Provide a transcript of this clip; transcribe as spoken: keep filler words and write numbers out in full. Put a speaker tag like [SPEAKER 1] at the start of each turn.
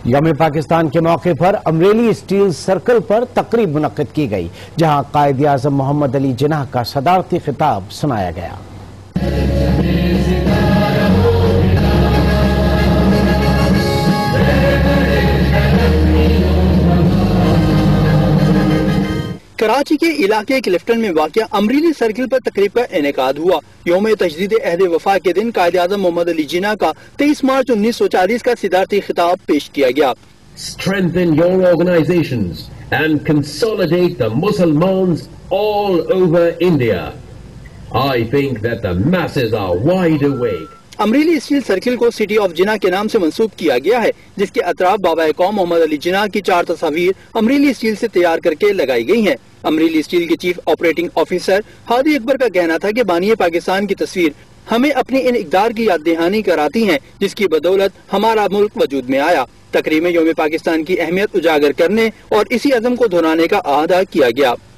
[SPEAKER 1] یوم پاکستان کے موقع پر امریلی اسٹیل سرکل پر تقریب منعقد کی گئی، جہاں قائد اعظم محمد علی جناح کا صدارتی خطاب سنایا گیا۔
[SPEAKER 2] کراچی کے علاقے کلفٹن میں واقع امریلی سرکل پر تقریب کا انعقاد ہوا۔ یوم تجدید عہد وفا کے دن قائد اعظم محمد علی جناح کا تیئیس مارچ انیس سو چالیس کا صدارتی خطاب پیش کیا گیا۔
[SPEAKER 3] Strengthen your organizations and consolidate the Muslims all over India. I think that the masses are wide awake.
[SPEAKER 2] Amreli steel circle کو سٹی آف جناح کے نام سے منسوب کیا گیا ہے، جس کے اطراف بابا قوم محمد علی جناح کی چار تصاویر امریلی اسٹیل سے تیار کر کے لگائی گئی ہیں۔ امریلی اسٹیل کے chief operating officer Hadi Akbar کا کہنا تھا کہ بانی پاکستان کی تصویر ہمیں اپنی ان اقدار کی یاد دہانی کراتی ہیں جس کی بدولت ہمارا ملک وجود میں آیا۔ تقریب میں یوم پاکستان کی اہمیت اجاگر کرنے اور اسی عزم کو دہرانے کا عہدہ کیا گیا۔